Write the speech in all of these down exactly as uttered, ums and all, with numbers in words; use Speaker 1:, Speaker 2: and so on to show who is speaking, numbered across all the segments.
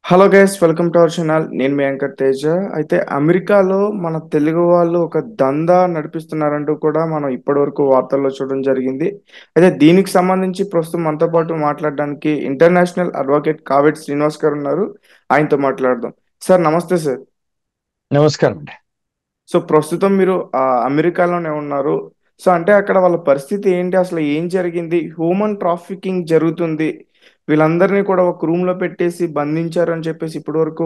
Speaker 1: Hello guys, welcome to our channel. నేను మీ anchor Teja. అయితే అమెరికాలో మన తెలుగు వాళ్ళు ఒక దందా నడిపిస్తున్నారంటూ కూడా మనం ఇప్పటివరకు వార్తల్లో చూడడం జరిగింది. అయితే దీనికి సంబంధించి ప్రస్తుతం మనతో పాటు మాట్లాడడానికి ఇంటర్నేషనల్ అడ్వకేట్ కావేటి శ్రీనివాస్ గారు ఉన్నారు. ఆయనతో మాట్లాడదాం. సార్ నమస్తే సార్.
Speaker 2: నమస్కారం అండి.
Speaker 1: సో ప్రస్తుతం మీరు ఆ, అమెరికాలోనే ఉన్నారు. సో అంటే అక్కడ వాళ్ళ పరిస్థితి ఏంటి, అసలు ఏం జరిగింది? హ్యూమన్ ట్రాఫికింగ్ జరుగుతుంది, వీళ్ళందరినీ కూడా ఒక రూమ్ లో పెట్టేసి బంధించారు అని చెప్పేసి ఇప్పటి వరకు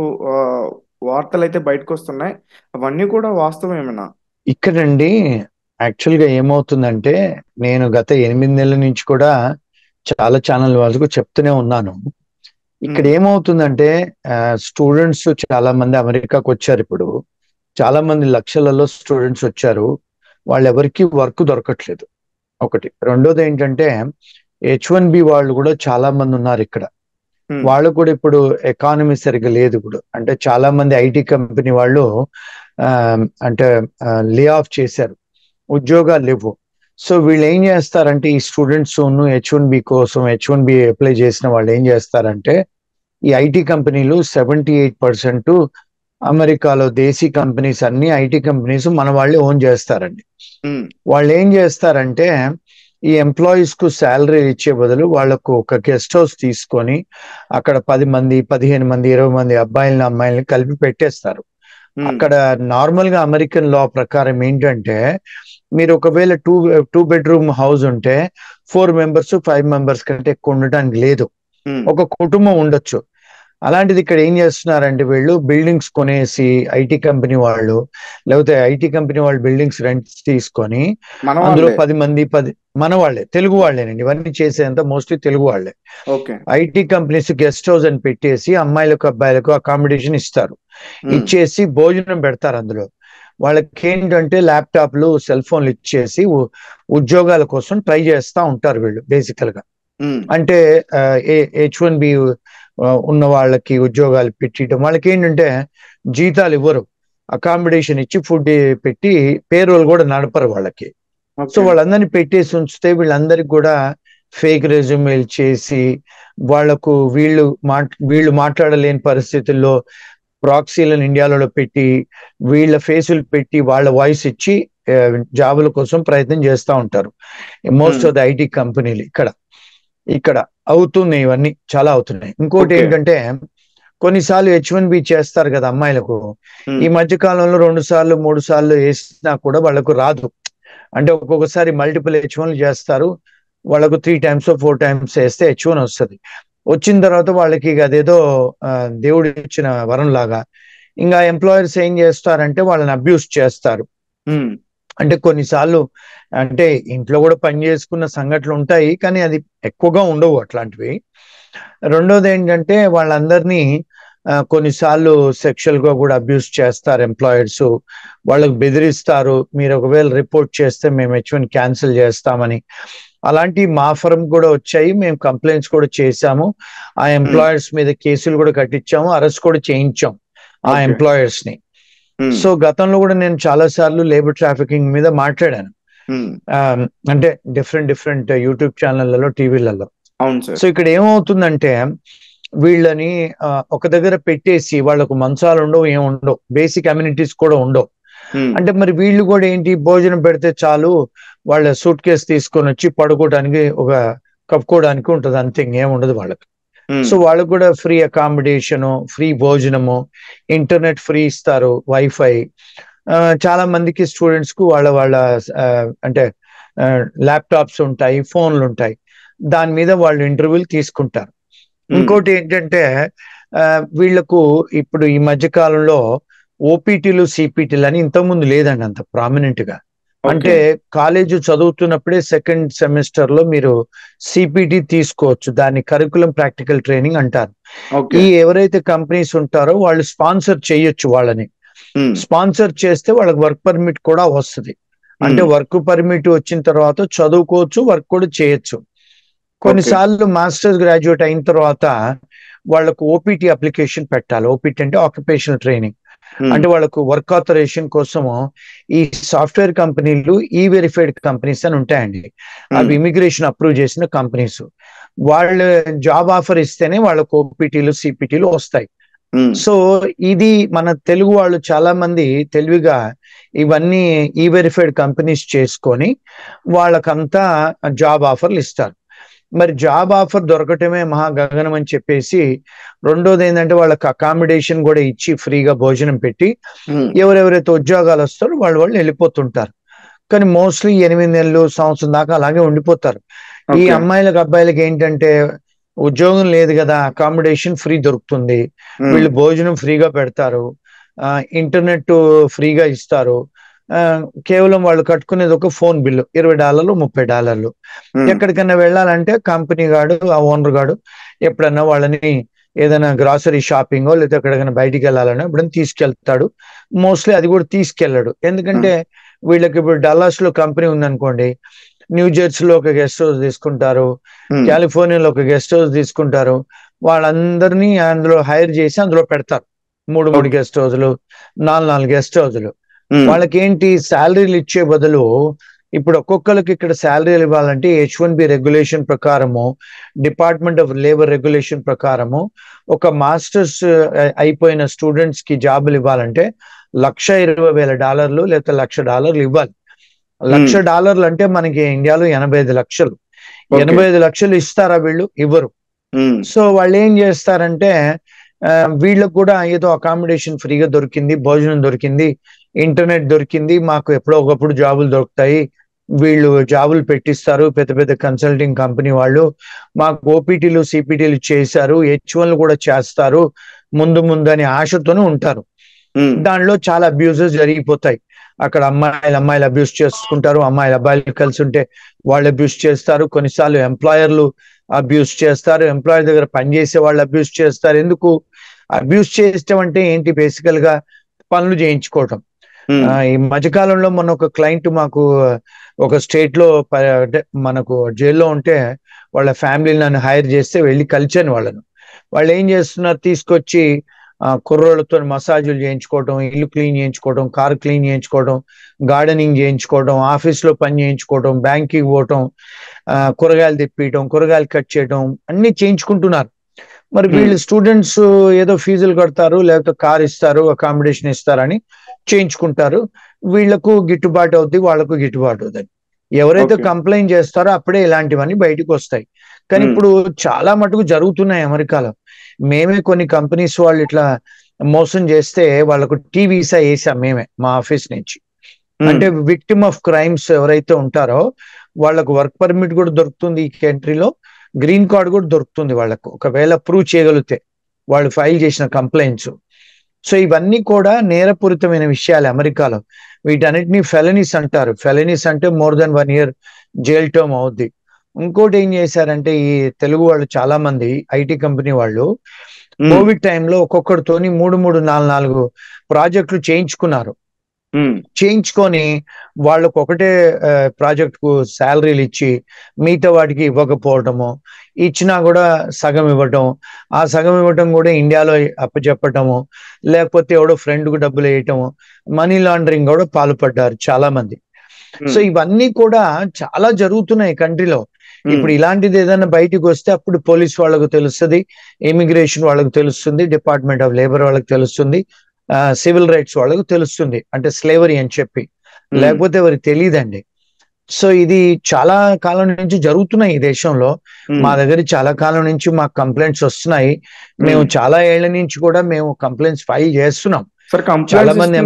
Speaker 1: వార్తలు అయితే బయటకు వస్తున్నాయి. అవన్నీ కూడా వాస్తవమేనా?
Speaker 2: ఇక్కడండి యాక్చువల్ గా ఏమవుతుందంటే, నేను గత ఎనిమిది నెలల నుంచి కూడా చాలా ఛానల్ వాళ్ళకు చెప్తూనే ఉన్నాను. ఇక్కడ
Speaker 1: ఉమ్,
Speaker 2: ఏమవుతుందంటే స్టూడెంట్స్ చాలా మంది అమెరికాకు వచ్చారు. ఇప్పుడు చాలా మంది లక్షలలో స్టూడెంట్స్ వచ్చారు. వాళ్ళెవరికి వర్క్ దొరకట్లేదు. ఒకటి. రెండోది ఏంటంటే, హెచ్ వన్ బి వాళ్ళు కూడా చాలా మంది ఉన్నారు ఇక్కడ.
Speaker 1: ఉమ్,
Speaker 2: వాళ్ళు కూడా ఇప్పుడు ఎకానమీ సరిగ్గా లేదు. ఇప్పుడు అంటే చాలా మంది ఐటీ కంపెనీ వాళ్ళు ఆ, అంటే లే ఆఫ్ చేశారు, ఉద్యోగాలు లేవు. సో వీళ్ళు ఏం చేస్తారంటే, ఈ స్టూడెంట్స్ హెచ్ వన్ బి కోసం హెచ్ వన్ బి అప్లై చేసిన వాళ్ళు ఏం చేస్తారంటే, ఈ ఐటీ కంపెనీలు సెవెంటీ ఎయిట్ పర్సెంట్ అమెరికాలో దేశీ కంపెనీస్, అన్ని ఐటీ కంపెనీస్ మన వాళ్ళే ఓన్ చేస్తారండి.
Speaker 1: ఉమ్,
Speaker 2: వాళ్ళు ఏం చేస్తారంటే, ఈ ఎంప్లాయీస్ కు శాలరీ ఇచ్చే బదులు వాళ్ళకు ఒక గెస్ట్ హౌస్ తీసుకొని అక్కడ పది మంది పదిహేను మంది ఇరవై మంది అబ్బాయిలని అమ్మాయిలని కలిపి పెట్టేస్తారు.
Speaker 1: ఉమ్,
Speaker 2: అక్కడ నార్మల్ గా అమెరికన్ లా ప్రకారం ఏంటంటే, మీరు ఒకవేళ టూ టూ బెడ్రూమ్ హౌస్ ఉంటే ఫోర్ మెంబర్స్ ఫైవ్ మెంబర్స్ కంటే ఎక్కువ ఉండటానికి లేదు.
Speaker 1: ఉమ్,
Speaker 2: ఒక కుటుంబం ఉండొచ్చు. అలాంటిది ఇక్కడ ఏం చేస్తున్నారంటే, వీళ్ళు బిల్డింగ్స్ కొనేసి ఐటీ కంపెనీ వాళ్ళు, లేకపోతే ఐటీ కంపెనీ వాళ్ళు బిల్డింగ్స్ రెంట్ తీసుకొని
Speaker 1: మన
Speaker 2: అందులో
Speaker 1: వాళ్ళే.
Speaker 2: పది మంది పది మన వాళ్ళే, తెలుగు వాళ్ళేనండి. ఇవన్నీ చేసేంత మోస్ట్లీ తెలుగు వాళ్ళే.
Speaker 1: Okay.
Speaker 2: IT companies guest house అని పెట్టేసి అమ్మాయిలకు అబ్బాయిలకు అకామిడేషన్ ఇస్తారు.
Speaker 1: ఉమ్,
Speaker 2: ఇచ్చేసి భోజనం పెడతారు అందులో. వాళ్ళకి ఏంటంటే ల్యాప్టాప్లు సెల్ ఫోన్లు ఇచ్చేసి ఉ- ఉద్యోగాల కోసం ట్రై చేస్తూ ఉంటారు వీళ్ళు బేసికల్ గా.
Speaker 1: ఉమ్,
Speaker 2: అంటే హెచ్ వన్ బి ఉన్న వాళ్ళకి ఉద్యోగాలు పెట్టడం. వాళ్ళకి ఏంటంటే జీతాలు ఇవ్వరు, అకామిడేషన్ ఇచ్చి ఫుడ్ పెట్టి పేరోల్ కూడా నడపరు వాళ్ళకి. So
Speaker 1: okay.
Speaker 2: వాళ్ళందరినీ పెట్టేసి ఉంచితే వీళ్ళందరికి కూడా ఫేక్ రెజ్యూమేలు చేసి వాళ్లకు వీళ్ళు మాట్ వీళ్ళు మాట్లాడలేని పరిస్థితుల్లో ప్రాక్సీలను ఇండియాలో పెట్టి వీళ్ళ ఫేసులు పెట్టి వాళ్ళ వాయిస్ ఇచ్చి ఆ, జాబుల కోసం ప్రయత్నం చేస్తూ ఉంటారు మోస్ట్
Speaker 1: ఉమ్,
Speaker 2: ఆఫ్ ద ఐటీ కంపెనీలు. ఇక్కడ ఇక్కడ అవుతున్నాయి, ఇవన్నీ చాలా అవుతున్నాయి. ఇంకోటి
Speaker 1: ఓకే.
Speaker 2: ఏంటంటే, కొన్నిసార్లు హెచ్ వన్ బి చేస్తారు కదా అమ్మాయిలకు.
Speaker 1: ఉమ్,
Speaker 2: ఈ మధ్య కాలంలో రెండు సార్లు మూడు సార్లు వేసినా కూడా వాళ్ళకు రాదు. అంటే ఒక్కొక్కసారి మల్టిపుల్ హెచ్ వన్లు చేస్తారు. వాళ్ళకు త్రీ టైమ్స్ ఫోర్ టైమ్స్ వేస్తే హెచ్ వన్ వస్తుంది. వచ్చిన తర్వాత వాళ్ళకి ఇక అదేదో ఆ, దేవుడు ఇచ్చిన వరం లాగా ఇంకా ఎంప్లాయర్స్ ఏం చేస్తారంటే వాళ్ళని అబ్యూస్ చేస్తారు.
Speaker 1: ఉమ్,
Speaker 2: అంటే కొన్నిసార్లు అంటే ఇంట్లో కూడా పని చేసుకున్న సంఘటనలు ఉంటాయి, కానీ అది ఎక్కువగా ఉండవు అట్లాంటివి. రెండోది ఏంటంటే, వాళ్ళందరినీ ఆ, కొన్నిసార్లు సెక్షువల్ గా కూడా అబ్యూస్ చేస్తారు ఎంప్లాయర్స్. వాళ్ళకు బెదిరిస్తారు, మీరు ఒకవేళ రిపోర్ట్ చేస్తే మేము హెచ్ వన్ క్యాన్సిల్ చేస్తామని. అలాంటి మా ఫర్మ్ కూడా వచ్చాయి, మేము కంప్లైంట్స్ కూడా చేశాము. ఆ
Speaker 1: ఉమ్,
Speaker 2: ఎంప్లాయర్స్ మీద కేసులు కూడా కట్టించాము, అరెస్ట్ కూడా చేయించాం ఆ
Speaker 1: ఓకే.
Speaker 2: ఎంప్లాయర్స్ ని.
Speaker 1: ఉమ్,
Speaker 2: సో గతంలో కూడా నేను చాలా సార్లు లేబర్ ట్రాఫికింగ్ మీద మాట్లాడాను.
Speaker 1: ఉమ్,
Speaker 2: ఆ, అంటే డిఫరెంట్ డిఫరెంట్ యూట్యూబ్ ఛానళ్లలో, టీవీలలో.
Speaker 1: అవును
Speaker 2: సో
Speaker 1: సార్.
Speaker 2: ఇక్కడ ఏమవుతుందంటే, వీళ్ళని ఆ, ఒక దగ్గర పెట్టేసి వాళ్ళకు మంచాలు ఉండవు, ఏం ఉండవు, బేసిక్ అమ్యూనిటీస్ కూడా ఉండవు.
Speaker 1: ఉమ్,
Speaker 2: అంటే మరి వీళ్ళు కూడా ఏంటి, భోజనం పెడితే చాలు, వాళ్ళ సూట్ కేసు తీసుకొని వచ్చి పడుకోవడానికి, ఒక కప్పుకోవడానికి ఉంటుంది, అంతే, ఇంకేం ఉండదు వాళ్ళకి.
Speaker 1: ఉమ్,
Speaker 2: సో వాళ్ళకు కూడా ఫ్రీ అకామిడేషను, ఫ్రీ భోజనము, ఇంటర్నెట్ ఫ్రీ ఇస్తారు, వైఫై. ఆ, చాలా మందికి స్టూడెంట్స్ కు వాళ్ళ వాళ్ళ ఆ, అంటే ల్యాప్టాప్స్ ఉంటాయి, ఫోన్లు ఉంటాయి, దాని మీద వాళ్ళు ఇంటర్వ్యూలు తీసుకుంటారు.
Speaker 1: ఉమ్,
Speaker 2: ఇంకోటి ఏంటంటే, ఆ, వీళ్ళకు ఇప్పుడు ఈ మధ్య కాలంలో ఓపీటీలు సిపిటీలు అని ఇంతకుముందు లేదండి అంత ప్రామినెంట్ గా.
Speaker 1: ఓకే.
Speaker 2: అంటే కాలేజీ చదువుతున్నప్పుడే సెకండ్ సెమిస్టర్ లో మీరు సిపిటి తీసుకోవచ్చు, దాన్ని కరికులం ప్రాక్టికల్ ట్రైనింగ్ అంటారు.
Speaker 1: ఓకే.
Speaker 2: ఈ ఎవరైతే కంపెనీస్ ఉంటారో వాళ్ళు స్పాన్సర్ చేయొచ్చు వాళ్ళని.
Speaker 1: ఉమ్,
Speaker 2: స్పాన్సర్ చేస్తే వాళ్ళకి వర్క్ పర్మిట్ కూడా వస్తుంది. అంటే
Speaker 1: ఉమ్,
Speaker 2: వర్క్ పర్మిట్ వచ్చిన తర్వాత చదువుకోవచ్చు, వర్క్ కూడా చేయొచ్చు.
Speaker 1: ఓకే.
Speaker 2: కొన్నిసార్లు మాస్టర్స్ గ్రాడ్యుయేట్ అయిన తర్వాత వాళ్ళకు ఓపీటీ అప్లికేషన్ పెట్టాలి. ఓపీటీ అంటే ఆక్యుపేషనల్ ట్రైనింగ్.
Speaker 1: ఉమ్,
Speaker 2: అంటే వాళ్ళకు వర్క్ ఆథరైజేషన్ కోసము ఈ సాఫ్ట్వేర్ కంపెనీలు ఈ వెరిఫైడ్ కంపెనీస్ అని ఉంటాయండి.
Speaker 1: ఉమ్,
Speaker 2: అవి ఇమిగ్రేషన్ అప్రూవ్ చేసిన కంపెనీస్. వాళ్ళు జాబ్ ఆఫర్ ఇస్తేనే వాళ్ళకు ఓపీటీలు సిపిటీలు వస్తాయి. సో ఇది మన తెలుగు వాళ్ళు చాలా మంది తెలివిగా ఇవన్నీ ఈ వెరిఫైడ్ కంపెనీస్ చేసుకొని వాళ్ళకంతా జాబ్ ఆఫర్లు ఇస్తారు. మరి జాబ్ ఆఫర్ దొరకటమే మహా గగనం అని చెప్పేసి రెండోది ఏంటంటే వాళ్ళకి అకామిడేషన్ కూడా ఇచ్చి ఫ్రీగా భోజనం పెట్టి ఎవరెవరైతే ఉద్యోగాలు వస్తారో వాళ్ళు వాళ్ళు వెళ్ళిపోతుంటారు. కానీ మోస్ట్లీ ఎనిమిది నెలలు సంవత్సరం దాకా అలాగే ఉండిపోతారు. ఈ అమ్మాయిలకు అబ్బాయిలకి ఏంటంటే ఉద్యోగం లేదు కదా, అకామిడేషన్ ఫ్రీ దొరుకుతుంది, వీళ్ళు భోజనం ఫ్రీగా పెడతారు, ఆ ఇంటర్నెట్ ఫ్రీగా ఇస్తారు, ఆ కేవలం వాళ్ళు కట్టుకునేది ఒక ఫోన్ బిల్లు ఇరవై డాలర్లు ముప్పై డాలర్లు. ఎక్కడికైనా వెళ్ళాలంటే కంపెనీ గాడు ఆ ఓనర్ గాడు ఎప్పుడన్నా వాళ్ళని ఏదైనా గ్రాసరీ షాపింగో లేదా ఎక్కడికైనా బయటికి వెళ్ళాలన్నా ఎప్పుడైనా తీసుకెళ్తాడు. మోస్ట్లీ అది కూడా తీసుకెళ్ళాడు, ఎందుకంటే వీళ్ళకి ఇప్పుడు డల్లాస్ లో కంపెనీ ఉందనుకోండి, న్యూ జెర్సీలో ఒక గెస్ట్ హౌస్ తీసుకుంటారు, కాలిఫోర్నియాలో ఒక గెస్ట్ హౌస్ తీసుకుంటారు, వాళ్ళందరినీ అందులో హైర్ చేసి అందులో పెడతారు. మూడు మూడు గెస్ట్ హౌస్లు, నాలుగు నాలుగు గెస్ట్ హౌస్లు. వాళ్ళకి ఏంటి శాలరీలు ఇచ్చే బదులు ఇప్పుడు ఒక్కొక్కరికి ఇక్కడ శాలరీలు ఇవ్వాలంటే హెచ్ వన్ బి రెగ్యులేషన్ ప్రకారము, డిపార్ట్మెంట్ ఆఫ్ లేబర్ రెగ్యులేషన్ ప్రకారము ఒక మాస్టర్స్ అయిపోయిన స్టూడెంట్స్ కి జాబులు ఇవ్వాలంటే లక్ష ఇరవై వేల డాలర్లు లేదా లక్ష డాలర్లు ఇవ్వాలి. లక్ష డాలర్లు అంటే మనకి ఇండియాలో ఎనభై ఐదు లక్షలు. ఎనభై ఐదు లక్షలు ఇస్తారా వీళ్ళు? ఇవ్వరు. సో వాళ్ళు ఏం చేస్తారంటే వీళ్ళకు కూడా ఏదో అకామిడేషన్ ఫ్రీగా దొరికింది, భోజనం దొరికింది, ఇంటర్నెట్ దొరికింది, మాకు ఎప్పుడో ఒకప్పుడు జాబులు దొరుకుతాయి, వీళ్ళు జాబులు పెట్టిస్తారు పెద్ద పెద్ద కన్సల్టింగ్ కంపెనీ వాళ్ళు, మాకు ఓపీటీలు సిపిటీలు చేశారు, హెచ్ వన్లు కూడా చేస్తారు ముందు ముందు అని ఆశతోనే ఉంటారు. దానిలో చాలా అబ్యూజెస్ జరిగిపోతాయి. అక్కడ అమ్మాయిలు అమ్మాయిలు అబ్యూస్ చేసుకుంటారు, అమ్మాయిలు అబ్బాయిలు కలిసి ఉంటే వాళ్ళు అబ్యూస్ చేస్తారు, కొన్నిసార్లు ఎంప్లాయర్లు అబ్యూస్ చేస్తారు, ఎంప్లాయర్ దగ్గర పనిచేసే వాళ్ళు అబ్యూస్ చేస్తారు. ఎందుకు అబ్యూస్ చేయడం అంటే ఏంటి? బేసికల్ గా పనులు చేయించుకోవటం. ఈ మధ్యకాలంలో మొన్న ఒక క్లయింట్ మాకు ఒక స్టేట్ లో మనకు జైల్లో ఉంటే వాళ్ళ ఫ్యామిలీని నన్ను హైర్ చేస్తే వెళ్ళి కలిచాను వాళ్ళను. వాళ్ళు ఏం చేస్తున్నారు, తీసుకొచ్చి ఆ కుర్రోళ్ళతో మసాజులు చేయించుకోవడం, ఇల్లు క్లీన్ చేయించుకోవడం, కార్ క్లీన్ చేయించుకోవడం, గార్డెనింగ్ చేయించుకోవడం, ఆఫీస్ లో పని చేయించుకోవడం, బ్యాంక్కి పోవటం, ఆ కూరగాయలు తెప్పియటం, కూరగాయలు కట్ చేయడం అన్ని చేయించుకుంటున్నారు. మరి వీళ్ళు స్టూడెంట్స్ ఏదో ఫీజులు కడతారు, లేకపోతే కార్ ఇస్తారు, అకామిడేషన్ ఇస్తారని చేయించుకుంటారు. వీళ్లకు గిట్టుబాటు అవుద్ది, వాళ్లకు గిట్టుబాటు అవుతుంది. ఎవరైతే కంప్లైంట్ చేస్తారో అప్పుడే ఇలాంటివన్నీ బయటకు వస్తాయి. కానీ ఇప్పుడు చాలా మటుకు జరుగుతున్నాయి అమెరికాలో. మేమే కొన్ని కంపెనీస్ వాళ్ళు ఇట్లా మోసం చేస్తే వాళ్ళకు టీ వీసా వేసాం మేమే మా ఆఫీస్ నుంచి. అంటే విక్టిమ్ ఆఫ్ క్రైమ్స్ ఎవరైతే ఉంటారో వాళ్ళకు వర్క్ పర్మిట్ కూడా దొరుకుతుంది ఈ కంట్రీలో, గ్రీన్ కార్డ్ కూడా దొరుకుతుంది వాళ్ళకు, ఒకవేళ ప్రూవ్ చేయగలిగితే వాళ్ళు ఫైల్ చేసిన కంప్లైంట్స్. సో ఇవన్నీ కూడా నేరపూరితమైన విషయాలు అమెరికాలో. వీటన్నిటిని ఫెలనీస్ అంటారు. ఫెలనీస్ అంటే more than one year jail term అవుద్ది. ఇంకోటి ఏం చేశారంటే ఈ తెలుగు వాళ్ళు చాలా మంది ఐటీ కంపెనీ వాళ్ళు కోవిడ్ టైంలో ఒక్కొక్కరితోని మూడు మూడు నాలుగు నాలుగు ప్రాజెక్టులు చేయించుకున్నారు. చేయించుకొని వాళ్ళకు ఒకటే ప్రాజెక్ట్ కు శాలరీలు ఇచ్చి మిగతా వాటికి ఇవ్వకపోవటము, ఇచ్చినా కూడా సగం ఇవ్వటం, ఆ సగం ఇవ్వటం కూడా ఇండియాలో అప్పచెప్పటము, లేకపోతే ఎవడో ఫ్రెండ్ కు డబ్బులు వేయటము, మనీ లాండరింగ్ కూడా పాల్పడ్డారు చాలా మంది. సో ఇవన్నీ కూడా చాలా జరుగుతున్నాయి కంట్రీలో. ఇప్పుడు ఇలాంటిది ఏదైనా బయటికి వస్తే అప్పుడు పోలీస్ వాళ్ళకు తెలుస్తుంది, ఇమిగ్రేషన్ వాళ్ళకు తెలుస్తుంది, డిపార్ట్మెంట్ ఆఫ్ లేబర్ వాళ్ళకి తెలుస్తుంది, సివిల్ రైట్స్ వాళ్ళకు తెలుస్తుంది, అంటే స్లేవరీ అని చెప్పి. లేకపోతే ఎవరికి తెలియదండి. సో ఇది చాలా కాలం నుంచి జరుగుతున్నాయి ఈ దేశంలో. మా దగ్గర చాలా కాలం నుంచి మాకు కంప్లైంట్స్ వస్తున్నాయి. మేము చాలా ఏళ్ల నుంచి కూడా మేము కంప్లైంట్స్ ఫైల్ చేస్తున్నాం. చాలా మంది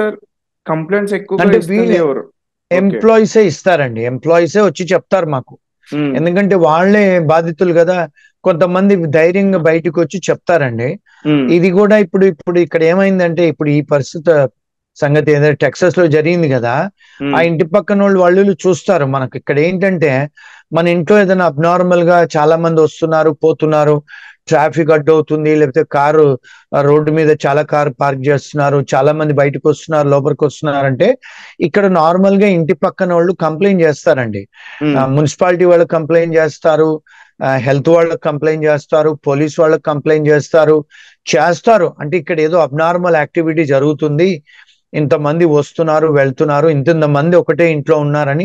Speaker 2: అంటే వీళ్ళే ఎంప్లాయీసే ఇస్తారండి, ఎంప్లాయీసే వచ్చి చెప్తారు మాకు. ఎందుకంటే వాళ్లే బాధితులు కదా, కొంతమంది ధైర్యంగా బయటకు వచ్చి చెప్తారండి. ఇది కూడా ఇప్పుడు ఇప్పుడు ఇక్కడ ఏమైందంటే ఇప్పుడు ఈ పరిస్థితి సంగతి ఏదైతే టెక్సాస్ లో జరిగింది కదా, ఆ ఇంటి పక్కన వాళ్ళు వాళ్ళు చూస్తారు. మనకి ఇక్కడ ఏంటంటే మన ఇంట్లో ఏదైనా అబ్నార్మల్ గా చాలా మంది వస్తున్నారు పోతున్నారు, ట్రాఫిక్ అడ్డు అవుతుంది, లేకపోతే కారు రోడ్డు మీద చాలా కారు పార్క్ చేస్తున్నారు, చాలా మంది బయటకు వస్తున్నారు లోపలికి వస్తున్నారంటే ఇక్కడ నార్మల్ గా ఇంటి పక్కన వాళ్ళు కంప్లైంట్ చేస్తారండి. మున్సిపాలిటీ వాళ్ళకి కంప్లైంట్ చేస్తారు, హెల్త్ వాళ్ళకి కంప్లైంట్ చేస్తారు, పోలీస్ వాళ్ళకి కంప్లైంట్ చేస్తారు చేస్తారు అంటే ఇక్కడ ఏదో అబ్నార్మల్ యాక్టివిటీ జరుగుతుంది, ఇంతమంది వస్తున్నారు వెళ్తున్నారు, ఇంత మంది ఒకటే ఇంట్లో ఉన్నారని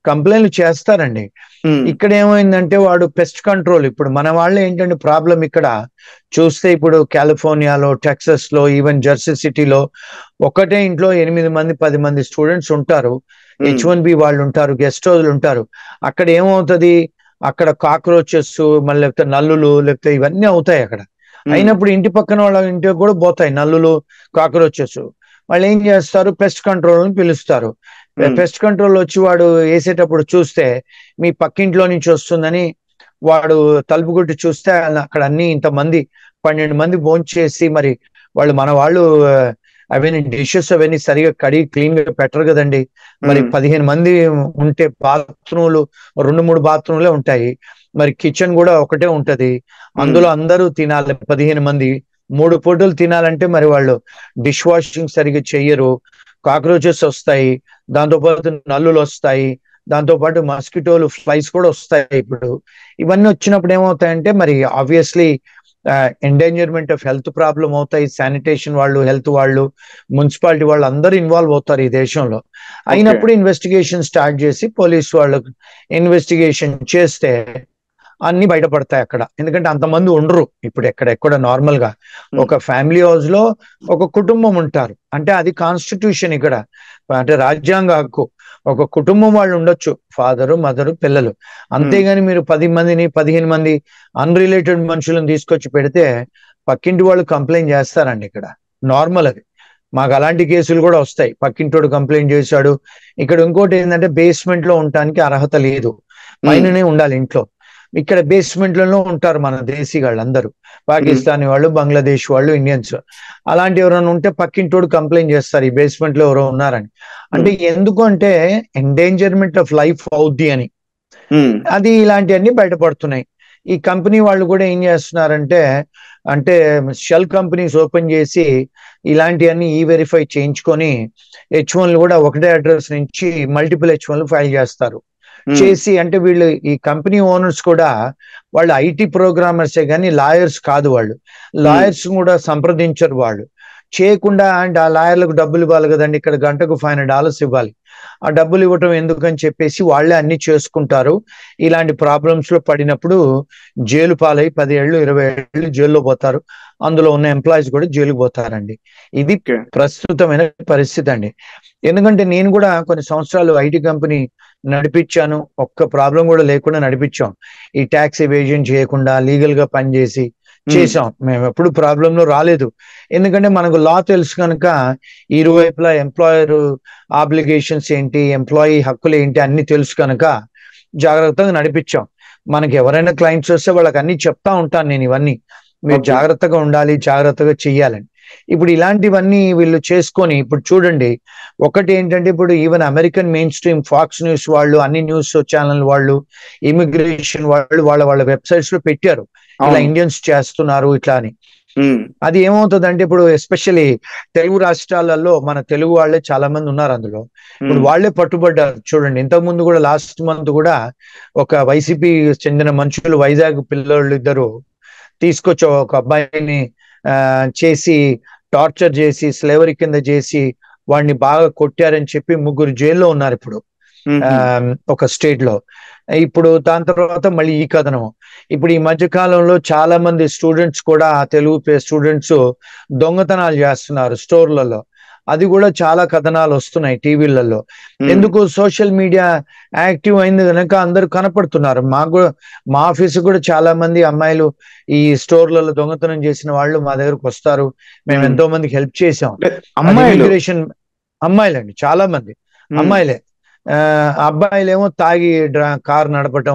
Speaker 2: కంప్లైంట్లు చేస్తారండి.
Speaker 1: ఉమ్,
Speaker 2: ఇక్కడ ఏమైందంటే వాడు పెస్ట్ కంట్రోల్, ఇప్పుడు మన వాళ్ళు ఏంటంటే ప్రాబ్లం ఇక్కడ చూస్తే ఇప్పుడు కాలిఫోర్నియాలో, టెక్సస్ లో, ఈవెన్ జెర్సీ సిటీలో ఒకటే ఇంట్లో ఎనిమిది మంది పది మంది స్టూడెంట్స్ ఉంటారు.
Speaker 1: ఉమ్,
Speaker 2: హెచ్ వన్ బి వాళ్ళు ఉంటారు, గెస్ట్ హౌస్లు ఉంటారు. అక్కడ ఏమవుతుంది, అక్కడ కాక్రోచెస్, మళ్ళీ లేకపోతే నల్లులు, లేకపోతే ఇవన్నీ అవుతాయి అక్కడ.
Speaker 1: ఉమ్,
Speaker 2: అయినప్పుడు ఇంటి పక్కన వాళ్ళ ఇంటికి కూడా పోతాయి నల్లులు, కాక్రోచెస్. వాళ్ళు ఏం చేస్తారు, పెస్ట్ కంట్రోల్ అని పిలుస్తారు.
Speaker 1: ఉమ్,
Speaker 2: పెస్ట్ కంట్రోల్ వచ్చి వాడు వేసేటప్పుడు చూస్తే మీ పక్కింట్లో నుంచి వస్తుందని వాడు తలుపు కొట్టి చూస్తే అక్కడ అన్ని ఇంతమంది పన్నెండు మంది భోంచేసి, మరి వాళ్ళు మన వాళ్ళు ఆ, అవన్నీ డిషెస్ అవన్నీ సరిగా కడిగి క్లీన్ గా పెట్టరు కదండి. మరి
Speaker 1: ఉమ్,
Speaker 2: పదిహేను మంది ఉంటే బాత్రూమ్లు రెండు మూడు బాత్రూమ్లే ఉంటాయి, మరి కిచెన్ కూడా ఒకటే ఉంటది,
Speaker 1: ఉమ్,
Speaker 2: అందులో అందరూ తినాలి పదిహేను మంది, మూడు పూటలు తినాలంటే మరి వాళ్ళు డిష్ వాషింగ్ సరిగ్గా చెయ్యరు, కాక్రోచెస్ వస్తాయి, దాంతోపాటు నల్లులు వస్తాయి, దాంతోపాటు మస్కిటోలు, ఫ్లైస్ కూడా వస్తాయి. ఇప్పుడు ఇవన్నీ వచ్చినప్పుడు ఏమవుతాయంటే మరి obviously endangerment of health problem అవుతాయి. శానిటేషన్ వాళ్ళు, హెల్త్ వాళ్ళు, మున్సిపాలిటీ వాళ్ళు అందరూ ఇన్వాల్వ్ అవుతారు ఈ దేశంలో.
Speaker 1: ఓకే.
Speaker 2: అయినప్పుడు ఇన్వెస్టిగేషన్ స్టార్ట్ చేసి పోలీస్ వాళ్ళకు ఇన్వెస్టిగేషన్ చేస్తే అన్ని బయటపడతాయి అక్కడ. ఎందుకంటే అంతమంది ఉండరు ఇప్పుడు ఎక్కడ ఎక్కడ నార్మల్ గా
Speaker 1: ఉమ్,
Speaker 2: ఒక ఫ్యామిలీ హౌస్ లో ఒక కుటుంబం ఉంటారు, అంటే అది కాన్స్టిట్యూషన్ ఇక్కడ, అంటే రాజ్యాంగ హక్కు. ఒక కుటుంబం వాళ్ళు ఉండొచ్చు, ఫాదరు, మదరు, పిల్లలు.
Speaker 1: ఉమ్,
Speaker 2: అంతేగాని మీరు పది మందిని పదిహేను మంది అన్రిలేటెడ్ మనుషులను తీసుకొచ్చి పెడితే పక్కింటి వాళ్ళు కంప్లైంట్ చేస్తారండి ఇక్కడ. నార్మల్ అది. మాకు అలాంటి కేసులు కూడా వస్తాయి, పక్కింటోడు కంప్లైంట్ చేశాడు. ఇక్కడ ఇంకోటి ఏంటంటే బేస్మెంట్ లో ఉండటానికి అర్హత లేదు,
Speaker 1: ఉమ్,
Speaker 2: పైననే ఉండాలి ఇంట్లో. ఇక్కడ బేస్మెంట్లలో ఉంటారు మన దేశీ వాళ్ళందరూ,
Speaker 1: ఉమ్,
Speaker 2: పాకిస్తానీ వాళ్ళు, బంగ్లాదేశ్ వాళ్ళు, ఇండియన్స్. అలాంటి ఎవరైనా ఉంటే పక్కింటోడు కంప్లైంట్ చేస్తారు ఈ బేస్మెంట్ లో ఎవరో ఉన్నారని. అంటే
Speaker 1: ఉమ్,
Speaker 2: ఎందుకు అంటే ఎండేంజర్మెంట్ ఆఫ్ లైఫ్ అవుద్ది అని.
Speaker 1: ఉమ్,
Speaker 2: అది ఇలాంటివన్నీ బయటపడుతున్నాయి. ఈ కంపెనీ వాళ్ళు కూడా ఏం చేస్తున్నారంటే, అంటే షెల్ కంపెనీస్ ఓపెన్ చేసి ఇలాంటివన్నీ ఈ వెరిఫై చేయించుకొని హెచ్ వన్లు కూడా ఒకటే అడ్రస్ నుంచి మల్టిపుల్ హెచ్ వన్లు ఫైల్ చేస్తారు.
Speaker 1: ఉమ్,
Speaker 2: చేసి, అంటే వీళ్ళు ఈ కంపెనీ ఓనర్స్ కూడా వాళ్ళు ఐటీ ప్రోగ్రామర్సే కానీ లాయర్స్ కాదు. వాళ్ళు
Speaker 1: ఉమ్,
Speaker 2: లాయర్స్ కూడా సంప్రదించరు వాళ్ళు. చేయకుండా అంటే ఆ లాయర్లకు డబ్బులు ఇవ్వాలి కదండి, ఇక్కడ గంటకు ఫైవ్ హండ్రెడ్ డాలర్స్ ఇవ్వాలి. ఆ డబ్బులు ఇవ్వటం ఎందుకని చెప్పేసి వాళ్ళే అన్ని చేసుకుంటారు. ఇలాంటి ప్రాబ్లమ్స్ లో పడినప్పుడు జైలు పాలై పది ఏళ్ళు ఇరవై ఏళ్ళు జైల్లో పోతారు. అందులో ఉన్న ఎంప్లాయీస్ కూడా జైలుకు పోతారండి. ఇది
Speaker 1: ఓకే.
Speaker 2: ప్రస్తుతమైన పరిస్థితి అండి. ఎందుకంటే నేను కూడా కొన్ని సంవత్సరాలు ఐటీ కంపెనీ నడిపించాను, ఒక్క ప్రాబ్లం కూడా లేకుండా నడిపించాం. ఈ ట్యాక్స్ ఎవేజన్ చేయకుండా లీగల్ గా పనిచేసి
Speaker 1: ఉమ్,
Speaker 2: చేసాం. మేము ఎప్పుడు ప్రాబ్లంలో రాలేదు, ఎందుకంటే మనకు లా తెలుసు కనుక. ఇరువైపులా ఎంప్లాయర్ ఆబ్లిగేషన్స్ ఏంటి, ఎంప్లాయీ హక్కులు ఏంటి అన్ని తెలుసు కనుక జాగ్రత్తగా నడిపించాం. మనకి ఎవరైనా క్లయింట్స్ వస్తే వాళ్ళకి అన్ని చెప్తా ఉంటాను నేను, ఇవన్నీ మీరు
Speaker 1: ఓకే.
Speaker 2: జాగ్రత్తగా ఉండాలి, జాగ్రత్తగా చెయ్యాలని. ఇప్పుడు ఇలాంటివన్నీ వీళ్ళు చేసుకొని, ఇప్పుడు చూడండి, ఒకటి ఏంటంటే ఇప్పుడు even American mainstream Fox News వాళ్ళు, అన్ని న్యూస్ ఛానల్ వాళ్ళు, ఇమిగ్రేషన్ వాళ్ళు వాళ్ళ వాళ్ళ వెబ్సైట్స్ లో పెట్టారు ఇలా
Speaker 1: అవును.
Speaker 2: ఇండియన్స్ చేస్తున్నారు ఇట్లా అని.
Speaker 1: ఉమ్,
Speaker 2: అది ఏమవుతుందంటే ఇప్పుడు ఎస్పెషల్లీ తెలుగు రాష్ట్రాలలో మన తెలుగు వాళ్ళే చాలా మంది ఉన్నారు అందులో. ఇప్పుడు
Speaker 1: ఉమ్,
Speaker 2: వాళ్ళే పట్టుబడ్డారు చూడండి. ఇంతకు ముందు కూడా లాస్ట్ మంత్ కూడా ఒక వైసీపీ చెందిన మనుషులు, వైజాగ్ పిల్లోళ్ళు ఇద్దరు తీసుకొచ్చి ఒక అబ్బాయిని ఆ చేసి టార్చర్ చేసి స్లేవరీ కింద చేసి వాడిని బాగా కొట్టారని చెప్పి ముగ్గురు జైల్లో ఉన్నారు ఇప్పుడు ఆ
Speaker 1: ఉమ్,
Speaker 2: ఒక స్టేట్ లో. ఇప్పుడు దాని తర్వాత మళ్ళీ ఈ కథనం. ఇప్పుడు ఈ మధ్య కాలంలో చాలా మంది స్టూడెంట్స్ కూడా, తెలుగు స్టూడెంట్స్ దొంగతనాలు చేస్తున్నారు స్టోర్లలో. అది కూడా చాలా కథనాలు వస్తున్నాయి టీవీలలో.
Speaker 1: ఉమ్,
Speaker 2: ఎందుకు, సోషల్ మీడియా యాక్టివ్ అయింది కనుక అందరూ కనపడుతున్నారు. మాకు కూడా, మా ఆఫీస్ కూడా చాలా మంది అమ్మాయిలు ఈ స్టోర్లలో దొంగతనం చేసిన వాళ్ళు మా దగ్గరకు వస్తారు. మేము
Speaker 1: ఉమ్.
Speaker 2: ఎంతో మందికి హెల్ప్ చేసాం.
Speaker 1: అంటే
Speaker 2: అది
Speaker 1: అమ్మాయిలు.
Speaker 2: ఇమిగ్రేషన్ అమ్మాయిలండి, చాలా మంది
Speaker 1: ఉమ్,
Speaker 2: అమ్మాయిలే. ఆ అబ్బాయిలేమో తాగి డ్ర కార్ నడపటం,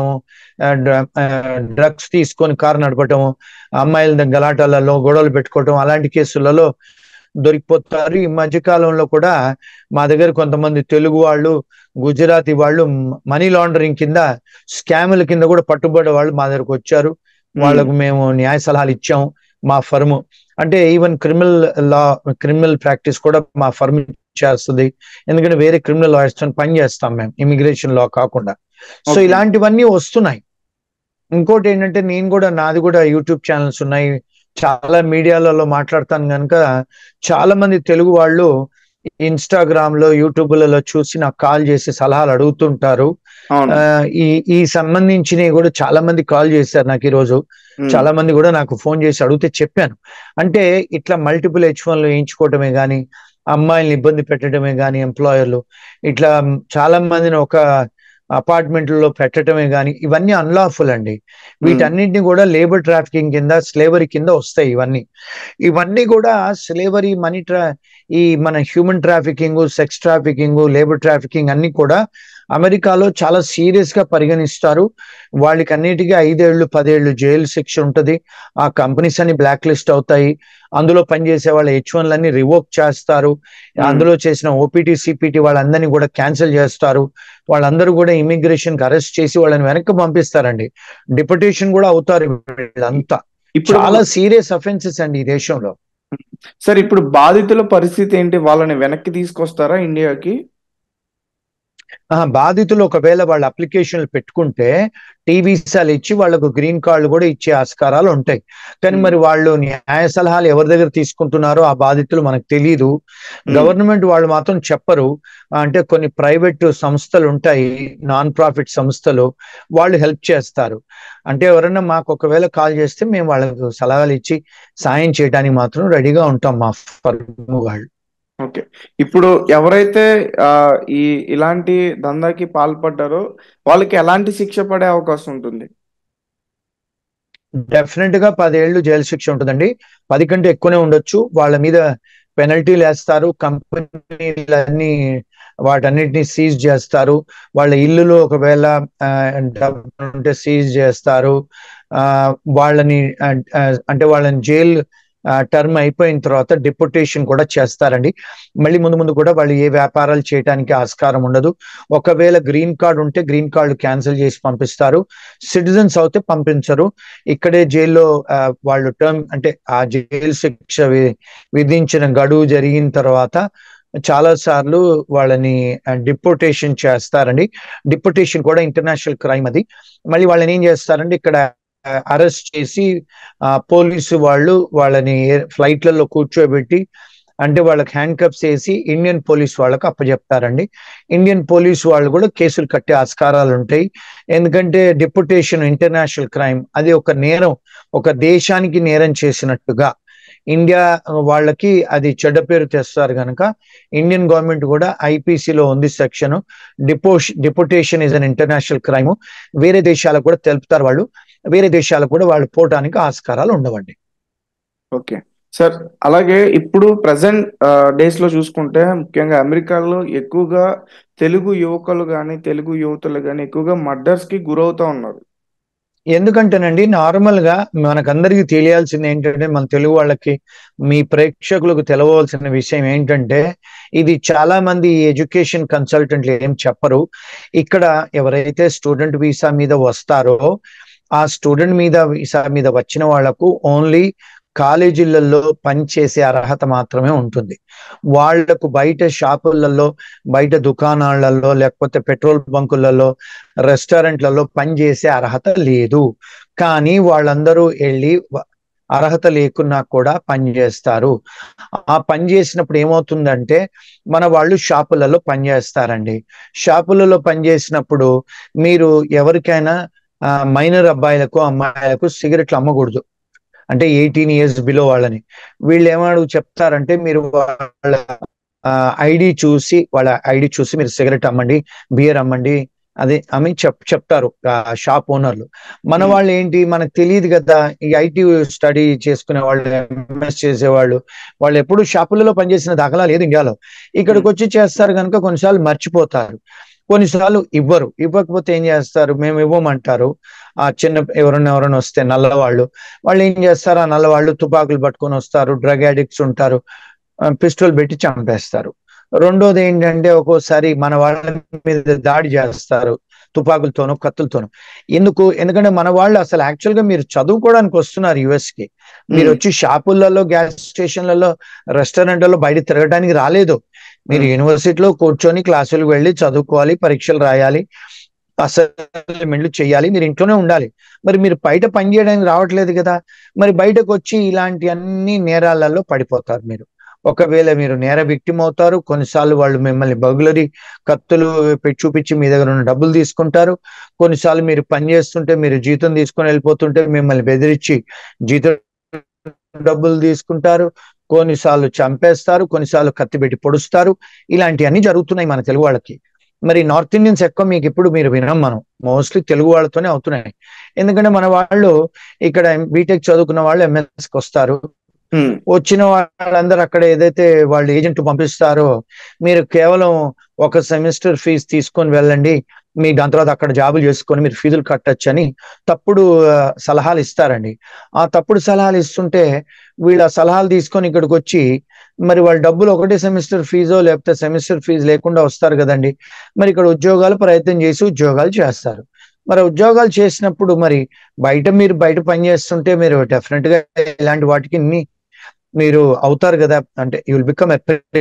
Speaker 2: డ్రగ్స్ తీసుకొని కార్ నడపటం, అమ్మాయిల గలాటాలలో గొడవలు పెట్టుకోవటం, అలాంటి కేసులలో దొరికిపోతారు. ఈ మధ్య కాలంలో కూడా మా దగ్గర కొంతమంది తెలుగు వాళ్ళు, గుజరాతీ వాళ్ళు మనీ లాండరింగ్ కింద, స్కాముల కింద కూడా పట్టుబడే వాళ్ళు మా దగ్గరకు వచ్చారు.
Speaker 1: ఉమ్,
Speaker 2: వాళ్ళకు మేము న్యాయ సలహాలు ఇచ్చాం. మా ఫర్మ్ అంటే even criminal law, criminal practice కూడా మా ఫర్మ్ చేస్తుంది. ఎందుకంటే వేరే క్రిమినల్ లాయర్స్ తో పని చేస్తాం మేము, ఇమిగ్రేషన్ లా కాకుండా. So
Speaker 1: okay.
Speaker 2: ఇలాంటివన్నీ వస్తున్నాయి. ఇంకోటి ఏంటంటే నేను కూడా, నాది కూడా యూట్యూబ్ ఛానల్స్ ఉన్నాయి, చాలా మీడియాలలో మాట్లాడతాను కనుక చాలా మంది తెలుగు వాళ్ళు ఇన్స్టాగ్రామ్ లో యూట్యూబ్లలో చూసి నాకు కాల్ చేసి సలహాలు అడుగుతుంటారు.
Speaker 1: అవును.
Speaker 2: ఆ ఈ ఈ సంబంధించినవి కూడా చాలా మంది కాల్ చేశారు నాకు ఈ రోజు.
Speaker 1: ఉమ్,
Speaker 2: చాలా మంది కూడా నాకు ఫోన్ చేసి అడిగితే చెప్పాను. అంటే ఇట్లా మల్టిపుల్ హెచ్ వన్లు వేయించుకోవటమే కానీ, అమ్మాయిల్ని ఇబ్బంది పెట్టడమే కానీ ఎంప్లాయర్లు ఇట్లా చాలా మందిని ఒక అపార్ట్మెంట్లలో పెట్టడమే కానీ ఇవన్నీ అన్లాఫుల్ అండి.
Speaker 1: ఉమ్,
Speaker 2: వీటన్నిటిని కూడా లేబర్ ట్రాఫికింగ్ కింద, స్లేవరీ కింద వస్తాయి ఇవన్నీ. ఇవన్నీ కూడా స్లేవరీ, మనీ ట్రా ఈ మన human trafficking, sex trafficking, labour trafficking అన్ని కూడా అమెరికాలో చాలా సీరియస్ గా పరిగణిస్తారు. వాళ్ళకి అన్నిటికీ ఐదేళ్లు పదేళ్లు జైలు శిక్ష ఉంటది. ఆ కంపెనీస్ అన్ని బ్లాక్ లిస్ట్ అవుతాయి. అందులో పనిచేసే వాళ్ళ హెచ్ వన్లన్నీ రివోక్ చేస్తారు.
Speaker 1: ఉమ్.
Speaker 2: అందులో చేసిన ఓపీటీ సిపిటి వాళ్ళందరినీ కూడా క్యాన్సిల్ చేస్తారు. వాళ్ళందరూ కూడా ఇమిగ్రేషన్ కి అరెస్ట్ చేసి వాళ్ళని వెనక్కి పంపిస్తారండి. డిపోటేషన్ కూడా అవుతారు వీళ్ళంతా.
Speaker 1: ఇప్పుడు
Speaker 2: చాలా సీరియస్ అఫెన్సెస్ అండి ఈ దేశంలో.
Speaker 1: సార్, ఇప్పుడు బాధితుల పరిస్థితి ఏంటి? వాళ్ళని వెనక్కి తీసుకొస్తారా ఇండియాకి?
Speaker 2: ఆ బాధితులు ఒకవేళ వాళ్ళ అప్లికేషన్లు పెట్టుకుంటే టీ వీసాలు ఇచ్చి వాళ్ళకు గ్రీన్ కార్డులు కూడా ఇచ్చే ఆస్కారాలు ఉంటాయి. కానీ
Speaker 1: ఉమ్,
Speaker 2: మరి వాళ్ళు న్యాయ సలహాలు ఎవరి దగ్గర తీసుకుంటున్నారో ఆ బాధితులు మనకు తెలియదు.
Speaker 1: ఉమ్,
Speaker 2: గవర్నమెంట్ వాళ్ళు మాత్రం చెప్పరు. అంటే కొన్ని ప్రైవేట్ సంస్థలు ఉంటాయి, నాన్ ప్రాఫిట్ సంస్థలు, వాళ్ళు హెల్ప్ చేస్తారు. అంటే ఎవరైనా మాకు ఒకవేళ కాల్ చేస్తే మేము వాళ్ళకు సలహాలు ఇచ్చి సాయం చేయడానికి మాత్రం రెడీగా ఉంటాం మా ఫర్మ్ వాళ్ళు.
Speaker 1: ఓకే. ఇప్పుడు ఎవరైతే ఆ ఈ ఇలాంటి దందాకి పాల్పడ్డారో వాళ్ళకి ఎలాంటి శిక్ష పడే అవకాశం ఉంటుంది?
Speaker 2: డెఫినెట్ గా పదేళ్లు జైలు శిక్ష ఉంటుందండి. పది కంటే ఎక్కువనే ఉండొచ్చు. వాళ్ళ మీద పెనల్టీలు వేస్తారు. కంపెనీలన్నీ వాటన్నిటిని సీజ్ చేస్తారు. వాళ్ళ ఇల్లులు ఒకవేళ ఆ, డబ్బు ఉంటే సీజ్ చేస్తారు. ఆ వాళ్ళని ఆ, ఆ, అంటే వాళ్ళని జైలు టర్మ్ అయిపోయిన తర్వాత డిపోటేషన్ కూడా చేస్తారండి. మళ్ళీ ముందు ముందు కూడా వాళ్ళు ఏ వ్యాపారాలు చేయడానికి ఆస్కారం ఉండదు. ఒకవేళ గ్రీన్ కార్డు ఉంటే గ్రీన్ కార్డు క్యాన్సిల్ చేసి పంపిస్తారు. సిటిజన్స్ అయితే పంపించరు. ఇక్కడే జైల్లో ఆ, వాళ్ళు టర్మ్ అంటే ఆ జైలు శిక్ష వి- విధించిన గడువు జరిగిన తర్వాత చాలా సార్లు వాళ్ళని డిపోటేషన్ చేస్తారండి. డిపోటేషన్ కూడా ఇంటర్నేషనల్ క్రైమ్ అది. మళ్ళీ వాళ్ళని ఏం చేస్తారంటే ఇక్కడ అరెస్ట్ చేసి ఆ పోలీసు వాళ్ళు వాళ్ళని ఫ్లైట్లలో కూర్చోబెట్టి అంటే వాళ్ళకి హ్యాండ్ కప్స్ వేసి ఇండియన్ పోలీస్ వాళ్ళకి అప్పచెప్తారండి. ఇండియన్ పోలీస్ వాళ్ళు కూడా కేసులు కట్టే ఆస్కారాలు ఉంటాయి. ఎందుకంటే డిప్యుటేషన్ ఇంటర్నేషనల్ క్రైమ్, అది ఒక నేరం, ఒక దేశానికి నేరం చేసినట్టుగా ఇండియా వాళ్ళకి అది చెడ్డ పేరు తెస్తారు కనుక ఇండియన్ గవర్నమెంట్ కూడా ఐపీసీలో ఉంది సెక్షన్, డిపోష్ deportation is an international crime. వేరే దేశాలకు కూడా తెలుపుతారు వాళ్ళు. వేరే దేశాలకు కూడా వాళ్ళు పోవటానికి ఆస్కారాలు ఉండవండి.
Speaker 1: Okay sir. అలాగే ఇప్పుడు ప్రజెంట్ డేస్ లో చూసుకుంటే ముఖ్యంగా అమెరికాలో ఎక్కువగా తెలుగు యువకులు కానీ తెలుగు యువతులు కానీ ఎక్కువగా మర్డర్స్ కి గురవుతా ఉన్నారు.
Speaker 2: ఎందుకంటేనండి నార్మల్ గా మనకందరికీ తెలియాల్సింది ఏంటంటే, మన తెలుగు వాళ్ళకి, మీ ప్రేక్షకులకు తెలవలసిన విషయం ఏంటంటే, ఇది చాలా మంది ఎడ్యుకేషన్ కన్సల్టెంట్లు ఏం చెప్పరు. ఇక్కడ ఎవరైతే స్టూడెంట్ వీసా మీద వస్తారో ఆ స్టూడెంట్ మీద వీసా మీద వచ్చిన వాళ్లకు ఓన్లీ కాలేజీలలో పనిచేసే అర్హత మాత్రమే ఉంటుంది. వాళ్లకు బయట షాపులలో, బయట దుకాణాలలో, లేకపోతే పెట్రోల్ బంకులలో, రెస్టారెంట్లలో పనిచేసే అర్హత లేదు. కానీ వాళ్ళందరూ వెళ్ళి అర్హత లేకున్నా కూడా పనిచేస్తారు. ఆ పని చేసినప్పుడు ఏమవుతుందంటే మన వాళ్ళు షాపులలో పనిచేస్తారండి. షాపులలో పనిచేసినప్పుడు మీరు ఎవరికైనా మైనర్ అబ్బాయిలకు అమ్మాయిలకు సిగరెట్లు అమ్మకూడదు. అంటే ఎయిటీన్ ఇయర్స్ బిలో వాళ్ళని. వీళ్ళు ఏమడు చెప్తారంటే, మీరు వాళ్ళ ఐడి చూసి వాళ్ళ ఐడి చూసి మీరు సిగరెట్ అమ్మండి, బియర్ అమ్మండి, అదే అని చెప్ చెప్తారు షాప్ ఓనర్లు. మన వాళ్ళు ఏంటి, మనకు తెలియదు కదా. ఈ ఐటీ స్టడీ చేసుకునే వాళ్ళు, ఎంఎస్ చేసేవాళ్ళు, వాళ్ళు ఎప్పుడు షాపులలో పనిచేసిన దాఖలా లేదు ఇండియాలో. ఇక్కడికి వచ్చి చేస్తారు కనుక కొన్నిసార్లు మర్చిపోతారు, కొన్నిసార్లు ఇవ్వరు. ఇవ్వకపోతే ఏం చేస్తారు, మేము ఇవ్వమంటారు. ఆ చిన్న ఎవరైనా ఎవరైనా వస్తే నల్లవాళ్ళు, వాళ్ళు ఏం చేస్తారు, ఆ నల్లవాళ్ళు తుపాకులు పట్టుకొని వస్తారు, డ్రగ్ అడిక్ట్స్ ఉంటారు, పిస్టల్ పెట్టి చంపేస్తారు. రెండోది ఏంటంటే ఒక్కోసారి మన వాళ్ళ మీద దాడి చేస్తారు తుపాకులతోనూ కత్తులతోనూ. ఎందుకు? ఎందుకంటే మన వాళ్ళు అసలు యాక్చువల్ గా మీరు చదువుకోవడానికి వస్తున్నారు యుఎస్ కి. మీరు వచ్చి షాపులలో, గ్యాస్ స్టేషన్లలో, రెస్టారెంట్లలో బయట తిరగడానికి రాలేదు. మీరు యూనివర్సిటీలో కూర్చొని క్లాసులకు వెళ్ళి చదువుకోవాలి, పరీక్షలు రాయాలి, అసైన్మెంట్లు చేయాలి, మీరు ఇంట్లోనే ఉండాలి. మరి మీరు బయట పని చేయడానికి రావట్లేదు కదా. మరి బయటకు వచ్చి ఇలాంటి అన్ని నేరాలలో పడిపోతారు మీరు. ఒకవేళ మీరు నేర విక్టిమ్ అవుతారు. కొన్నిసార్లు వాళ్ళు మిమ్మల్ని బగులరీ కత్తులు పెట్టి చూపించి మీ దగ్గర ఉన్న డబ్బులు తీసుకుంటారు. కొన్నిసార్లు మీరు పని చేస్తుంటే మీరు జీతం తీసుకొని వెళ్ళిపోతుంటే మిమ్మల్ని బెదిరించి జీతం డబ్బులు తీసుకుంటారు. కొన్నిసార్లు చంపేస్తారు, కొన్నిసార్లు కత్తి పెట్టి పొడుస్తారు. ఇలాంటివన్నీ జరుగుతున్నాయి మన తెలుగు వాళ్ళకి. మరి నార్త్ ఇండియన్స్ ఎక్కువ మీకు ఇప్పుడు మీరు వినం, మనం మోస్ట్లీ తెలుగు వాళ్ళతోనే అవుతున్నాయి. ఎందుకంటే మన వాళ్ళు ఇక్కడ బీటెక్ చదువుకున్న వాళ్ళు ఎంఎస్కి వస్తారు. వచ్చిన వాళ్ళందరూ అక్కడ ఏదైతే వాళ్ళు ఏజెంట్ పంపిస్తారో మీరు కేవలం ఒక సెమిస్టర్ ఫీజు తీసుకొని వెళ్ళండి, మీ దాని తర్వాత అక్కడ జాబులు చేసుకొని మీరు ఫీజులు కట్టచ్చు అని తప్పుడు సలహాలు ఇస్తారండి. ఆ తప్పుడు సలహాలు ఇస్తుంటే వీళ్ళ సలహాలు తీసుకొని ఇక్కడికి వచ్చి మరి వాళ్ళ డబ్బులు ఒకటే సెమిస్టర్ ఫీజో లేకపోతే సెమిస్టర్ ఫీజు లేకుండా వస్తారు కదండి. మరి ఇక్కడ ఉద్యోగాలు ప్రయత్నం చేసి ఉద్యోగాలు చేస్తారు. మరి ఉద్యోగాలు చేసినప్పుడు మరి బయట మీరు బయట పని చేస్తుంటే మీరు డెఫినెట్ గా ఇలాంటి వాటికి మీరు అవుతారు కదా, అంటే you will become a prey.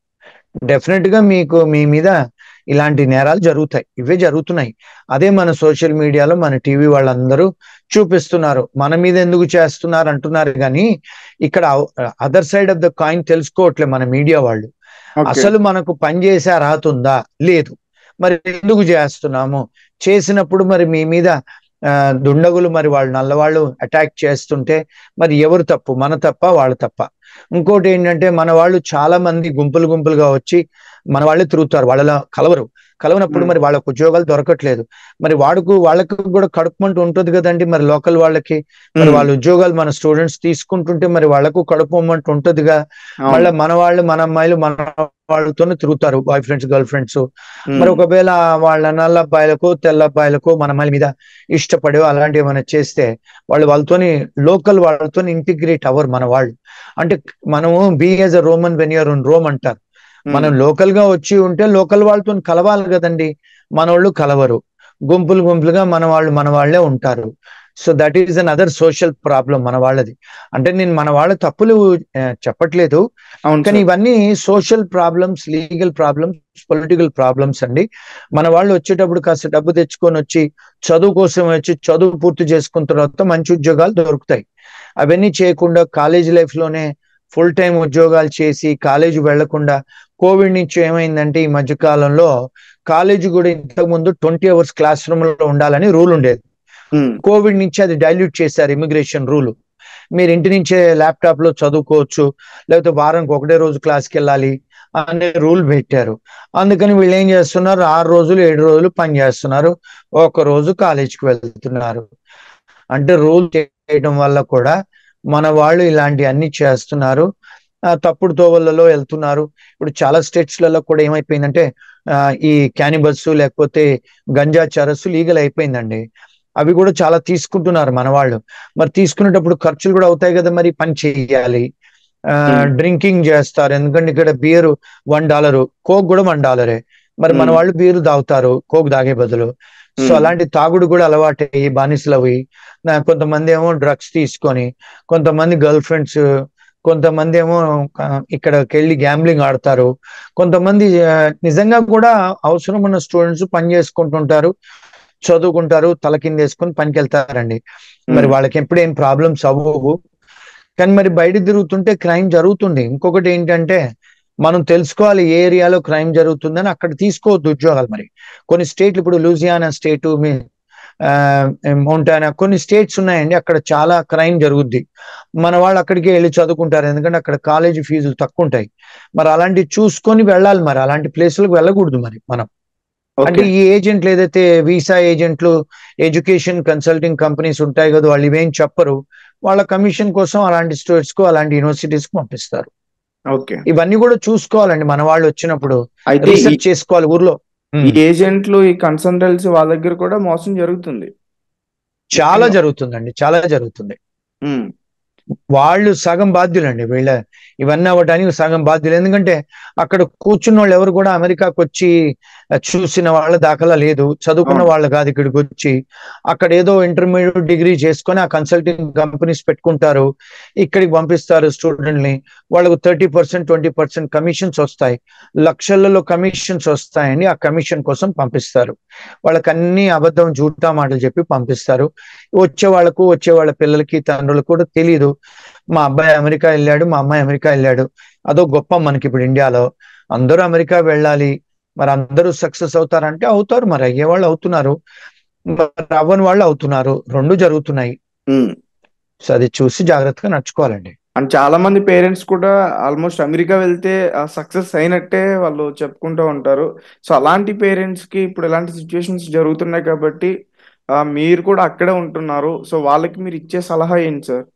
Speaker 2: Definite గా మీకు మీ మీద ఇలాంటి నేరాలు జరుగుతాయి, ఇవే జరుగుతున్నాయి. అదే మన సోషల్ మీడియాలో మన టీవీ వాళ్ళందరూ చూపిస్తున్నారు. మన మీద ఎందుకు చేస్తున్నారు అంటున్నారు కానీ ఇక్కడ other side of the coin తెలుసుకోవట్లే మన మీడియా వాళ్ళు. అసలు మనకు పని చేసే అర్హత ఉందా లేదు, మరి ఎందుకు చేస్తున్నాము, చేసినప్పుడు మరి మీ మీద ఆ దుండగులు మరి వాళ్ళు నల్లవాళ్ళు అటాక్ చేస్తుంటే మరి ఎవరు తప్పు, మన తప్ప వాళ్ళ తప్ప? ఇంకోటి ఏంటంటే మన వాళ్ళు చాలా మంది గుంపులు గుంపులుగా వచ్చి మన వాళ్ళే తిరుగుతారు, వాళ్ళ కలవరు. కలవనప్పుడు మరి వాళ్ళకు ఉద్యోగాలు దొరకట్లేదు. మరి వాడుకు వాళ్ళకు కూడా కడుపుమంటూ ఉంటుంది కదండి మరి లోకల్ వాళ్ళకి. మరి వాళ్ళ ఉద్యోగాలు మన స్టూడెంట్స్ తీసుకుంటుంటే మరి వాళ్ళకు కడుపుమంటూ ఉంటుందిగా. మళ్ళీ మన వాళ్ళు మన అమ్మాయిలు మన వాళ్ళతోనే తిరుగుతారు, బాయ్ ఫ్రెండ్స్ గర్ల్ ఫ్రెండ్స్. మరి ఒకవేళ వాళ్ళ నల్ల అబ్బాయిలకు తెల్ల అబ్బాయిలకు మన అమ్మాయిల మీద ఇష్టపడే అలాంటివి ఏమైనా చేస్తే వాళ్ళు వాళ్ళతోని లోకల్ వాళ్ళతో ఇంటిగ్రేట్ అవ్వరు మన వాళ్ళు. అంటే మనము be as a Roman when you're in Rome అంటారు. మనం లోకల్ గా వచ్చి ఉంటే లోకల్ వాళ్ళతో కలవాలి కదండి. మన వాళ్ళు కలవరు, గుంపులు గుంపులుగా మన వాళ్ళు మన వాళ్ళే ఉంటారు. So that is another social problem మన వాళ్ళది. అంటే నేను మన వాళ్ళ తప్పులు చెప్పట్లేదు, కానీ ఇవన్నీ social problems, legal problems, political problems అండి. మన వాళ్ళు వచ్చేటప్పుడు కాస్త డబ్బు తెచ్చుకొని వచ్చి చదువు కోసం వచ్చి చదువు పూర్తి చేసుకున్న తర్వాత మంచి ఉద్యోగాలు దొరుకుతాయి. అవన్నీ చేయకుండా కాలేజ్ లైఫ్ లోనే ఫుల్ టైం ఉద్యోగాలు చేసి కాలేజీ వెళ్లకుండా, కోవిడ్ నుంచి ఏమైందంటే ఈ మధ్య కాలంలో కాలేజీ కూడా ఇంతకు ముందు ట్వంటీ అవర్స్ క్లాస్ రూమ్ లో ఉండాలని రూల్ ఉండేది. కోవిడ్ నుంచి అది డైల్యూట్ చేశారు, ఇమిగ్రేషన్ రూల్. మీరు ఇంటి నుంచే ల్యాప్టాప్ లో చదువుకోవచ్చు, లేకపోతే వారానికి ఒకటే రోజు క్లాస్కి వెళ్ళాలి అనే రూల్ పెట్టారు. అందుకని వీళ్ళు ఏం చేస్తున్నారు, ఆరు రోజులు ఏడు రోజులు పని చేస్తున్నారు, ఒక రోజు కాలేజీకి వెళ్తున్నారు. అంటే రూల్ చేయడం వల్ల కూడా మన వాళ్ళు ఇలాంటి అన్ని చేస్తున్నారు, తప్పుడు తోవలలో వెళ్తున్నారు. ఇప్పుడు చాలా స్టేట్స్లలో కూడా ఏమైపోయిందంటే ఆ ఈ క్యానిబల్స్ లేకపోతే గంజా చరస్సు లీగల్ అయిపోయిందండి. అవి కూడా చాలా తీసుకుంటున్నారు మన వాళ్ళు. మరి తీసుకునేటప్పుడు ఖర్చులు కూడా అవుతాయి కదా, మరి పని చేయాలి. ఆ డ్రింకింగ్ చేస్తారు, ఎందుకంటే ఇక్కడ బియర్ వన్ డాలరు, కోక్ కూడా వన్ డాలరే. మరి మన వాళ్ళు బీరు తాగుతారు కోక్ తాగే బదులు. సో అలాంటి తాగుడు కూడా అలవాటు బానిసలు అవి. కొంతమంది ఏమో డ్రగ్స్ తీసుకొని, కొంతమంది గర్ల్ ఫ్రెండ్స్, కొంతమంది ఏమో ఇక్కడికి వెళ్ళి గ్యాంబ్లింగ్ ఆడతారు, కొంతమంది నిజంగా కూడా అవసరం ఉన్న స్టూడెంట్స్ పని చేసుకుంటుంటారు, చదువుకుంటారు, తల కింద వేసుకొని పనికి వెళ్తారండి. మరి వాళ్ళకి ఎప్పుడేం ప్రాబ్లమ్స్ అవ్వవు, కానీ మరి బయట తిరుగుతుంటే క్రైమ్ జరుగుతుంది. ఇంకొకటి ఏంటంటే మనం తెలుసుకోవాలి ఏ ఏరియాలో క్రైమ్ జరుగుతుందని, అక్కడ తీసుకోవద్దు ఉద్యోగాలు. మరి కొన్ని స్టేట్లు, ఇప్పుడు లూజియానా స్టేటు, మీ మౌంటానా, కొన్ని స్టేట్స్ ఉన్నాయండి, అక్కడ చాలా క్రైమ్ జరుగుద్ది. మన వాళ్ళు అక్కడికి వెళ్ళి చదువుకుంటారు, ఎందుకంటే అక్కడ కాలేజీ ఫీజులు తక్కువ ఉంటాయి. మరి అలాంటివి చూసుకొని వెళ్ళాలి, మరి అలాంటి ప్లేసులకు వెళ్ళకూడదు మరి మనం. అంటే ఈ ఏజెంట్లు ఏదైతే వీసా ఏజెంట్లు, ఎడ్యుకేషన్ కన్సల్టింగ్ కంపెనీస్ ఉంటాయి కదా, వాళ్ళు ఇవేం చెప్పరు, వాళ్ళ కమిషన్ కోసం అలాంటి స్టూడెంట్స్ కు అలాంటి యూనివర్సిటీస్ కు పంపిస్తారు. ఇవన్నీ కూడా చూసుకోవాలండి మన వాళ్ళు వచ్చినప్పుడు, రీసెర్చ్ చేసుకోవాలి ఊర్లో.
Speaker 1: ఈ ఏజెంట్లు, ఈ కన్సల్టెన్సీ వాళ్ళ దగ్గర కూడా మోసం జరుగుతుంది,
Speaker 2: చాలా జరుగుతుందండి, చాలా జరుగుతుంది. వాళ్ళు సగం బాధ్యులండి, వీళ్ళ ఇవన్నీ అవ్వడానికి సగం బాధ్యులు. ఎందుకంటే అక్కడ కూర్చున్న వాళ్ళు ఎవరు కూడా అమెరికాకు వచ్చి చూసిన వాళ్ళ దాఖలా లేదు, చదువుకున్న వాళ్ళు కాదు. ఇక్కడికి వచ్చి అక్కడ ఏదో ఇంటర్మీడియట్ డిగ్రీ చేసుకొని ఆ కన్సల్టింగ్ కంపెనీస్ పెట్టుకుంటారు, ఇక్కడికి పంపిస్తారు స్టూడెంట్ ని. వాళ్ళకు thirty percent twenty percent commissions వస్తాయి, లక్షలలో కమిషన్స్ వస్తాయండి. ఆ కమిషన్ కోసం పంపిస్తారు, వాళ్ళకి అన్ని అబద్ధం జూటా మాటలు చెప్పి పంపిస్తారు. వచ్చే వాళ్ళకు వచ్చే వాళ్ళ పిల్లలకి తండ్రులకు కూడా తెలియదు. మా అబ్బాయి అమెరికా వెళ్ళాడు, మా అమ్మాయి అమెరికా వెళ్ళాడు, అదో గొప్ప మనకి ఇప్పుడు ఇండియాలో. అందరూ అమెరికా వెళ్ళాలి, మరి అందరూ సక్సెస్ అవుతారంటే అవుతారు, మరి అయ్యే వాళ్ళు అవుతున్నారు, మరి అవ్వని వాళ్ళు అవుతున్నారు, రెండు జరుగుతున్నాయి.
Speaker 1: ఉమ్.
Speaker 2: సో అది చూసి జాగ్రత్తగా నడుచుకోవాలండి.
Speaker 1: అండ్ చాలా మంది పేరెంట్స్ కూడా ఆల్మోస్ట్ అమెరికా వెళ్తే సక్సెస్ అయినట్టే వాళ్ళు చెప్పుకుంటూ ఉంటారు. సో అలాంటి పేరెంట్స్ కి ఇప్పుడు ఇలాంటి సిచ్యువేషన్స్ జరుగుతున్నాయి కాబట్టి ఆ, మీరు కూడా అక్కడే ఉంటున్నారు. సో వాళ్ళకి మీరు ఇచ్చే సలహా ఏంటి సార్?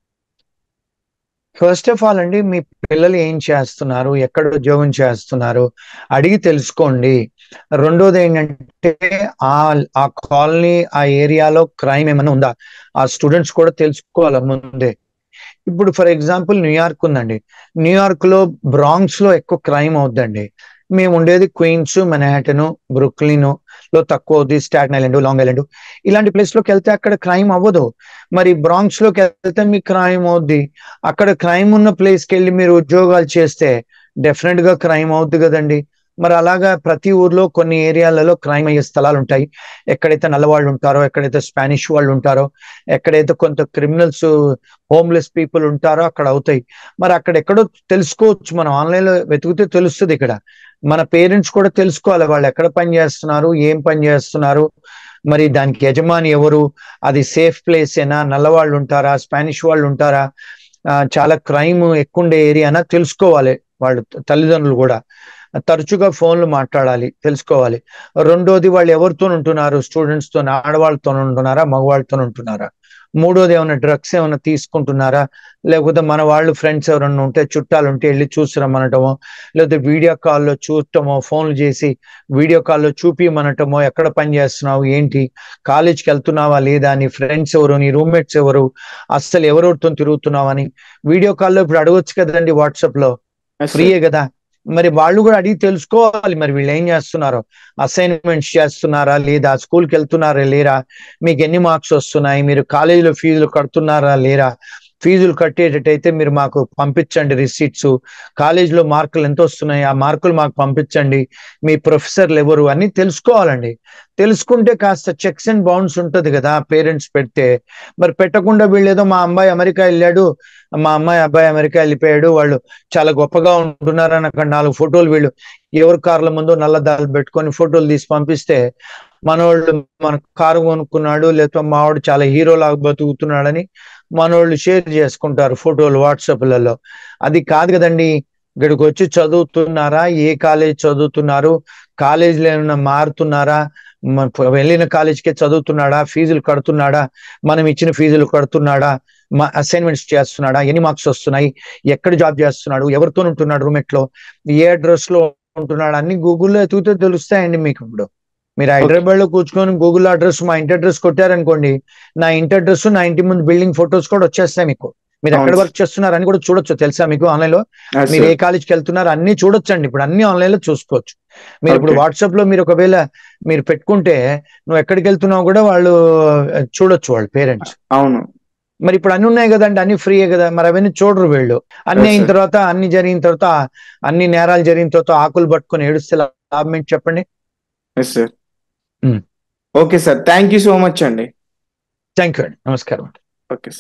Speaker 2: ఫస్ట్ ఆఫ్ ఆల్ అండి, మీ పిల్లలు ఏం చేస్తున్నారు, ఎక్కడ ఉద్యోగం చేస్తున్నారు అడిగి తెలుసుకోండి. రెండోది ఏంటంటే ఆ ఆ కాలనీ, ఆ ఏరియాలో క్రైమ్ ఏమైనా ఉందా ఆ స్టూడెంట్స్ కూడా తెలుసుకోవాలి ముందే. ఇప్పుడు ఫర్ ఎగ్జాంపుల్ న్యూయార్క్ ఉందండి, న్యూయార్క్ లో బ్రాంక్స్ లో ఎక్కువ క్రైమ్ అవుద్దండి. మేము ఉండేది క్వీన్స్, మెన్హాటన్, బ్రుక్లిన్ లో తక్కువ అవుద్ది, స్టాటన్ ఐలాండ్, లాంగ్ ఐలాండ్ ఇలాంటి ప్లేస్ లోకి వెళ్తే అక్కడ క్రైమ్ అవ్వదు. మరి బ్రాంక్స్ లోకి వెళ్తే మీకు క్రైమ్ అవుద్ది. అక్కడ క్రైమ్ ఉన్న ప్లేస్కి వెళ్ళి మీరు ఉద్యోగాలు చేస్తే డెఫినెట్ గా క్రైమ్ అవుద్ది కదండి. మరి అలాగా ప్రతి ఊర్లో కొన్ని ఏరియాలలో క్రైమ్ అయ్యే స్థలాలు ఉంటాయి. ఎక్కడైతే నల్లవాళ్ళు ఉంటారో, ఎక్కడైతే స్పానిష్ వాళ్ళు ఉంటారో, ఎక్కడైతే కొంత క్రిమినల్స్, హోమ్లెస్ పీపుల్ ఉంటారో అక్కడ అవుతాయి. మరి అక్కడ ఎక్కడో తెలుసుకోవచ్చు, మనం ఆన్లైన్ లో వెతికితే తెలుస్తుంది. ఇక్కడ మన పేరెంట్స్ కూడా తెలుసుకోవాలి, వాళ్ళు ఎక్కడ పని చేస్తున్నారు, ఏం పని చేస్తున్నారు, మరి దానికి యజమాని ఎవరు, అది సేఫ్ ప్లేస్ ఏనా, నల్లవాళ్ళు ఉంటారా, స్పానిష్ వాళ్ళు ఉంటారా, ఆ, చాలా క్రైమ్ ఎక్కువ ఉండే ఏరియానా తెలుసుకోవాలి. వాళ్ళు తల్లిదండ్రులు కూడా తరచుగా ఫోన్లు మాట్లాడాలి, తెలుసుకోవాలి. రెండోది వాళ్ళు ఎవరితో ఉంటున్నారు, స్టూడెంట్స్ తో, ఆడవాళ్ళతో ఉంటున్నారా, మగవాళ్ళతో ఉంటున్నారా. మూడోది ఏమైనా డ్రగ్స్ ఏమైనా తీసుకుంటున్నారా, లేకపోతే మన వాళ్ళు ఫ్రెండ్స్ ఎవరైనా ఉంటే, చుట్టాలు ఉంటే వెళ్ళి చూసి రమ్మనటమో, లేకపోతే వీడియో కాల్లో చూడటమో, ఫోన్లు చేసి వీడియో కాల్లో చూపిమనటమో, ఎక్కడ పని చేస్తున్నావు ఏంటి, కాలేజ్కి వెళ్తున్నావా లేదా, నీ ఫ్రెండ్స్ ఎవరు, నీ రూమ్మేట్స్ ఎవరు, అస్సలు ఎవరెవరితో తిరుగుతున్నావు అని వీడియో కాల్లో ఇప్పుడు అడగొచ్చు కదండి, వాట్సాప్ లో
Speaker 1: ఎస్ సార్.
Speaker 2: ఫ్రీయే కదా. మరి వాళ్ళు కూడా అడిగి తెలుసుకోవాలి, మరి వీళ్ళు ఏం చేస్తున్నారు, అసైన్మెంట్స్ చేస్తున్నారా లేదా, స్కూల్కి వెళ్తున్నారా లేరా, మీకు ఎన్ని మార్క్స్ వస్తున్నాయి, మీరు కాలేజీలో ఫీజులు కడుతున్నారా లేరా, ఫీజులు కట్టేటట్టయితే మీరు మాకు పంపించండి రిసీట్స్, కాలేజీలో మార్కులు ఎంత వస్తున్నాయి ఆ మార్కులు మాకు పంపించండి, మీ ప్రొఫెసర్లు ఎవరు అని తెలుసుకోవాలండి. తెలుసుకుంటే కాస్త చెక్స్ అండ్ బౌండ్స్ ఉంటుంది కదా పేరెంట్స్ పెడితే. మరి పెట్టకుండా వీళ్ళు ఏదో మా అమ్మాయి అమెరికా వెళ్ళాడు, మా అమ్మాయి అబ్బాయి అమెరికా వెళ్ళిపోయాడు, వాళ్ళు చాలా గొప్పగా ఉంటున్నారు అని అక్కడ నాలుగు ఫోటోలు వీళ్ళు ఎవరి కార్ల ముందు నల్లదాలు పెట్టుకొని ఫోటోలు తీసి పంపిస్తే, మనోళ్ళు మన కారు కొనుక్కున్నాడు, లేకపోతే మావాడు చాలా హీరోలాగా బతుకుతున్నాడని మనోళ్ళు షేర్ చేసుకుంటారు ఫోటోలు వాట్సాప్లలో. అది కాదు కదండి. ఇక్కడికి వచ్చి చదువుతున్నారా, ఏ కాలేజ్ చదువుతున్నారు, కాలేజీలో ఏమైనా మారుతున్నారా, వెళ్ళిన కాలేజీకే చదువుతున్నాడా, ఫీజులు కడుతున్నాడా, మనం ఇచ్చిన ఫీజులు కడుతున్నాడా, మా అసైన్మెంట్స్ చేస్తున్నాడా, ఎన్ని మార్క్స్ వస్తున్నాయి, ఎక్కడ జాబ్ చేస్తున్నాడు, ఎవరితో ఉంటున్నాడు రూమెట్ లో, ఏ అడ్రస్ లో ఉంటున్నాడు, అన్ని గూగుల్లో ఎతికితే తెలుస్తాయండి మీకు. ఇప్పుడు మీరు
Speaker 1: ఓకే.
Speaker 2: హైదరాబాద్ లో కూర్చొని గూగుల్ అడ్రస్, మా ఇంటి అడ్రస్ కొట్టారనుకోండి, నా ఇంటి అడ్రస్, నా ఇంటి ముందు బిల్డింగ్ ఫొటోస్ కూడా వచ్చేస్తాయి మీకు. మీరు ఎక్కడ
Speaker 1: అవును
Speaker 2: వర్క్ చేస్తున్నారు అని కూడా చూడొచ్చు, తెలుసా మీకు ఆన్లైన్ లో.
Speaker 1: సార్.
Speaker 2: మీరు ఏ కాలేజ్కి వెళ్తున్నారు అన్ని చూడొచ్చండి, ఇప్పుడు అన్ని ఆన్లైన్ లో చూసుకోవచ్చు. మీరు ఇప్పుడు
Speaker 1: ఓకే.
Speaker 2: వాట్సాప్ లో మీరు ఒకవేళ మీరు పెట్టుకుంటే నువ్వు ఎక్కడికి వెళ్తున్నావు కూడా వాళ్ళు చూడొచ్చు, వాళ్ళ పేరెంట్స్.
Speaker 1: అవును.
Speaker 2: మరి ఇప్పుడు అన్ని ఉన్నాయి కదండి, అన్ని ఫ్రీయే కదా, మరి అవన్నీ చూడరు వీళ్ళు. అన్ని
Speaker 1: ఎస్
Speaker 2: అయిన
Speaker 1: సార్.
Speaker 2: తర్వాత, అన్ని జరిగిన తర్వాత, అన్ని నేరాలు జరిగిన తర్వాత ఆకులు పట్టుకొని ఏడుస్తే లాభం ఏంటి చెప్పండి.
Speaker 1: Yes sir. Okay sir, thank you so much అండి.
Speaker 2: థ్యాంక్ యూ అండి, నమస్కారం.
Speaker 1: ఓకే.